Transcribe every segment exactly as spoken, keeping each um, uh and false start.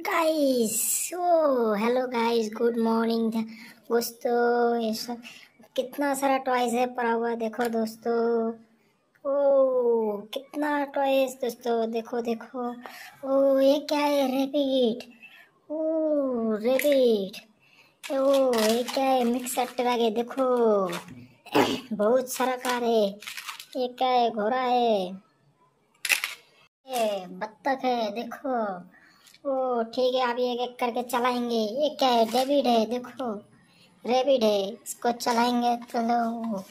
Guys. Oh hello guys, good morning दोस्तों। ये सब कितना सारा टॉयज है पड़ा हुआ, देखो दोस्तों। ओ कितना टॉयज दोस्तों, देखो देखो। ओ ये क्या है? रैबिट। ओ रैबिट। ओ ये क्या है? मिक्सर ट्रक है, देखो। बहुत सारा कार है। ये क्या है? घोड़ा है, ये बत्तख है, देखो। ओ ठीक है, अभी एक एक करके चलाएंगे। ये क्या है? डेविड है, देखो। रेबिड है, इसको चलाएंगे। चलो।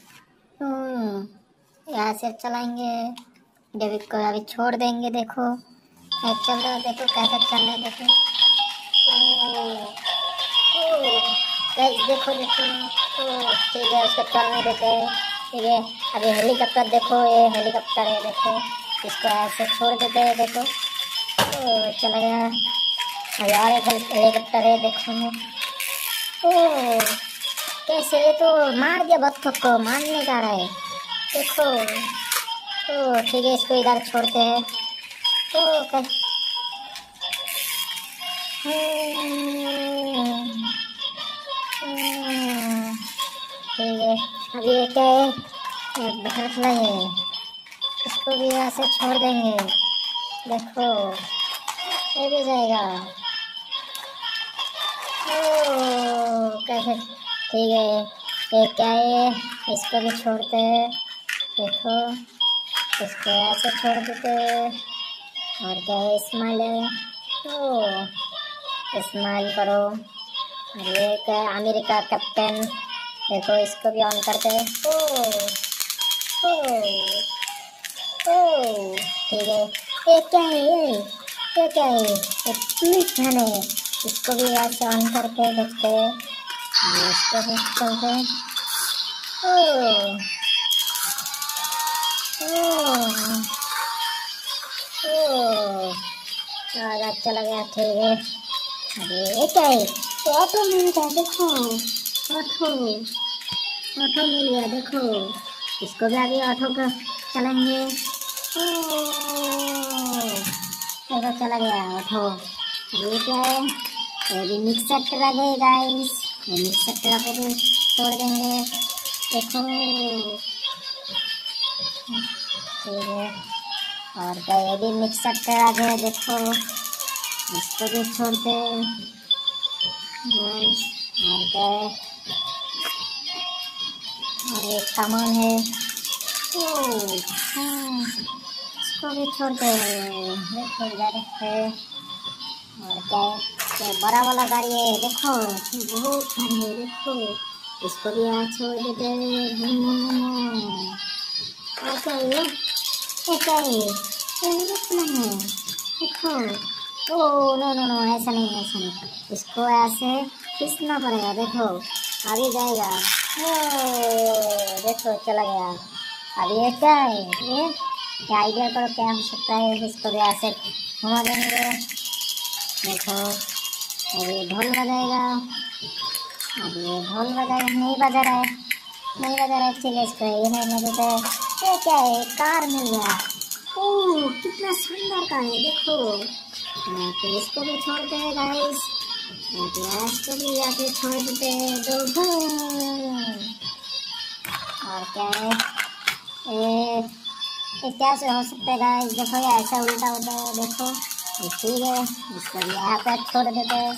हम्म यहाँ से चलाएंगे। डेविड को अभी छोड़ देंगे, देखो। ये चल रहा है, देखो कैसे चल रहा है, देखो। ओ, ओ, गाइस देखो देखो। ओ ठीक है, उसको चलने देते हैं। ठीक है, अभी हेलीकॉप्टर देखो, ये हेलीकॉप्टर है, देखो। इसको ऐसे छोड़ देते हैं, देखो। ओ चला गया। यार एक हेलीकॉप्टर है, देखो। ओ कैसे? ये तो मार दिया, बत्तख को मारने जा रहा है, देखो। ओ ठीक है, इसको इधर छोड़ते हैं। ओ कैसे? ठीक है, अभी ये क्या है? बटरफ्लाई है, इसको भी यहाँ से छोड़ देंगे, देखो। ये भी जाएगा। ओ कैसे? ठीक है, ये क्या है? इसको भी छोड़ते हैं, देखो। इसको ऐसे छोड़ देते हैं। और क्या है? स्माइल है। ओ स्माइल करो। और ये क्या है? अमेरिका कैप्टन, देखो। इसको भी ऑन करते हैं। ओ ओ ओ ठीक है, ये क्या है? ये ये क्या है? ये पुलिस थाना है, इसको भी ऐसे ऑन करके देखते हैं। इसको भी चलते हैं। ओ ओ ओ आधा चला गया, ठीक है। अरे ये क्या है? ये ऑटो मिल गया, देखो। ऑटो ऑटो मिल गया, देखो। इसको भी अभी ऑटो को चलेंगे। ओ देखो, चला गया ऑटो। ये क्या है? ये भी मिक्सर ट्रक है गाइस। ये मिक्सर ट्रक को भी छोड़ देंगे, देखो। ठीक है, और क्या? ये भी मिक्सर ट्रक है, देखो। इसको भी छोड़ते हैं। और क्या है? और एक सामान है। ओ हाँ, इसको भी छोड़ते हैं, देखो इधर है। और क्या है? ये बड़ा वाला गाड़ी है, देखो। बहुत भारी है, देखो। इसको भी यहाँ छोड़ देते हैं। और क्या है? ये क्या है? ये एरोप्लेन है, देखो। ओ नो नो नो, ऐसा नहीं, ऐसा नहीं। इसको ऐसे खींचना पड़ेगा, देखो। अभी जाएगा। ओ देखो, चला गया। अभी ये क्या है? ये क्या आइडिया करो, क्या हो सकता है? इसको भी ऐसे घुमा देंगे, देखो। अभी ढोल बजाएगा। अभी ये ढोल बजाएगा, नहीं बजा रहा है, नहीं बजा रहा है। ठीक है, इसको ये नहीं बजाते। ये क्या है? कार मिल गया। ओह कितना सुंदर कार है, देखो। तो इसको भी छोड़ते हैं गाइस। इसको भी यहाँ छोड़ देते हैं, दो। और क्या है? ये ये क्या से हो सकता है गाइस? देखो, ये ऐसा उल्टा होता है, देखो। ठीक है, इसको भी यहाँ पर छोड़ देते हैं।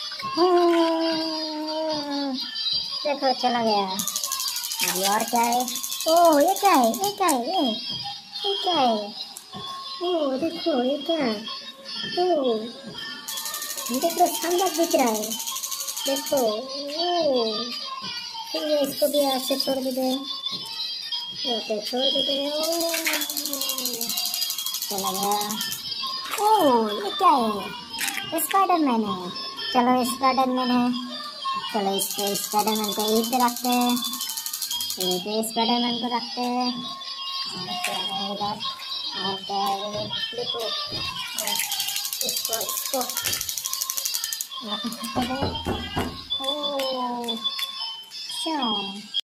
देखो, चला गया। अभी और क्या है? ओह ये क्या है? ये क्या है? ये ये क्या है? ओह देखो, ये क्या है? ओह देखो, शानदार दिख रहा है, देखो। ओह ठीक है, इसको भी ऐसे छोड़ देते हैं। ओके, छोड़ देते हैं। ओह चला गया। ओह ये क्या है? स्पाइडरमैन है, चलो स्पाइडरमैन है। चलो इसको स्पाइडरमैन को यहीं पे रखते हैं। यहीं पे स्पाइडरमैन को रखते हैं। और क्या है इधर? और क्या है? देखो, इसको इसको रखते हैं। ओह अच्छा।